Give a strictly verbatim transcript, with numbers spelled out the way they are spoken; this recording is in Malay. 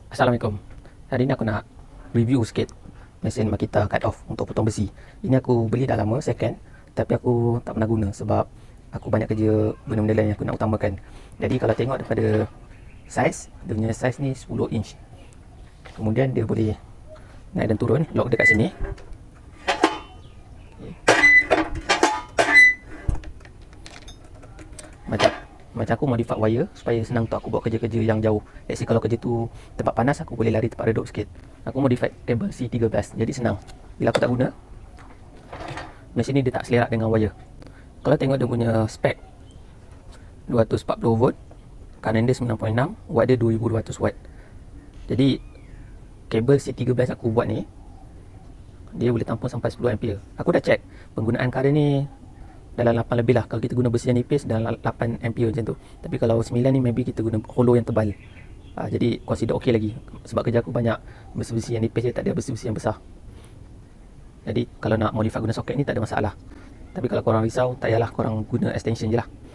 Assalamualaikum. Hari ni aku nak review sikit mesin Makita cut off untuk potong besi. Ini aku beli dah lama, second, tapi aku tak pernah guna sebab aku banyak kerja benda-benda lain yang aku nak utamakan. Jadi kalau tengok daripada saiz, dia punya saiz ni sepuluh inch. Kemudian dia boleh naik dan turun, lock dekat sini. Macam macam aku modify wire supaya senang untuk aku buat kerja-kerja yang jauh. Let's say kalau kerja tu tempat panas, aku boleh lari tempat redup sikit. Aku modify kabel C tiga belas, jadi senang. Bila aku tak guna, mesin ni dia tak selerak dengan wire. Kalau tengok dia punya spek, dua ratus empat puluh volt, current dia sembilan perpuluhan enam, watt dia dua ribu dua ratus watt. Jadi kabel C tiga belas aku buat ni, dia boleh tampung sampai sepuluh ampere. Aku dah check penggunaan current ni dalam lapan lebih lah. Kalau kita guna besi yang nipis dalam lapan ampere macam tu. Tapi kalau sembilan ni maybe kita guna hollow yang tebal. Ha, jadi consider okey lagi. Sebab kerja aku banyak besi-besi yang nipis je, tak ada besi-besi yang besar. Jadi kalau nak modify guna soket ni tak ada masalah. Tapi kalau korang risau, tak payahlah, korang guna extension je lah.